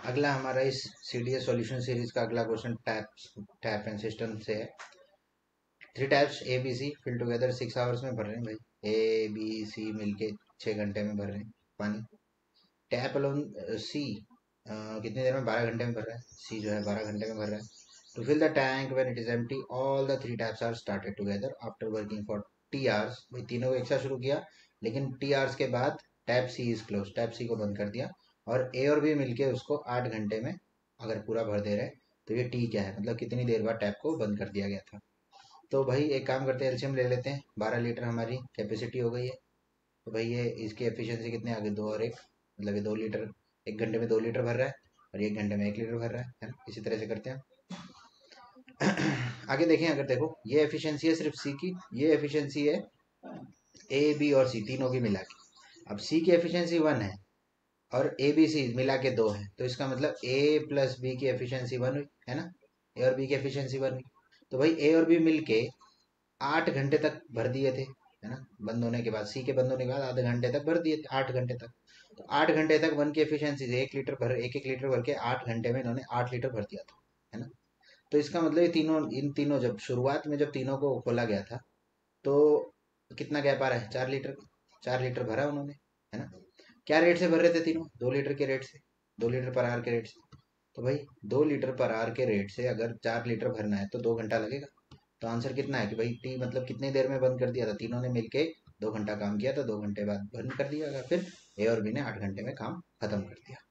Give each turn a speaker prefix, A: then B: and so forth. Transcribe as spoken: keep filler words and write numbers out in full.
A: अगला हमारा इस C D S solution series का अगला question tap tap and system से है। Three taps A B C fill together six hours में भर रहे हैं भाई। ए बी सी मिलके छः घंटे में भर रहे हैं पानी। टैप अलोन सी कितनी देर में, बारह घंटे में भर रहा है। सी जो है बारह घंटे में भर रहा है। To fill the tank when it is empty all the three taps are started together after working for T hours. भाई तीनों को एक साथ शुरू किया, लेकिन टी आवर्स के बाद tap C is close, tap C को बंद कर दिया। और ए और बी मिलके उसको आठ घंटे में अगर पूरा भर दे रहे हैं, तो ये टी क्या है, मतलब कितनी देर बाद टैप को बंद कर दिया गया था। तो भाई एक काम करते हैं, एलसीएम ले लेते हैं। बारह लीटर हमारी कैपेसिटी हो गई है। तो भाई ये इसकी एफिशिएंसी कितने आ गई, दो और एक, मतलब ये दो लीटर, एक घंटे में दो लीटर भर रहा है और एक घंटे में एक लीटर भर रहा है है ना। इसी तरह से करते हैं। आगे देखें, अगर देखो ये एफिशिएंसी है सिर्फ सी की, ये एफिशिएंसी है ए बी और सी तीनों की मिला के। अब सी की एफिशिएंसी वन है और ए बी सी मिला के दो है, तो इसका मतलब ए प्लस बी की एफिशिएंसी वन हुई है ना। ए और बी की एफिशिएंसी वन हुई। तो भाई ए और बी मिलके आठ घंटे तक भर दिए थे, है ना। बंद होने के बाद, सी के बंद होने के बाद आधे घंटे तक भर दिए थे, आठ घंटे तक। तो आठ घंटे तक वन की एफिशिएंसी से एक लीटर भर, एक एक लीटर भर के आठ घंटे में इन्होंने आठ लीटर भर दिया था, है ना। तो इसका मतलब ये तीनों, इन तीनों जब शुरुआत में जब तीनों को खोला गया था, तो कितना गैप आ रहा है, चार लीटर। चार लीटर भरा उन्होंने, है ना। क्या रेट से भर रहे थे तीनों, दो लीटर के रेट से, दो लीटर पर आवर के रेट से। तो भाई दो लीटर पर आवर के रेट से अगर चार लीटर भरना है तो दो घंटा लगेगा। तो आंसर कितना है कि भाई टी मतलब कितनी देर में बंद कर दिया था, तीनों ने मिलके दो घंटा काम किया था, दो घंटे बाद बंद कर दिया। फिर ए और बी ने आठ घंटे में काम खत्म कर दिया।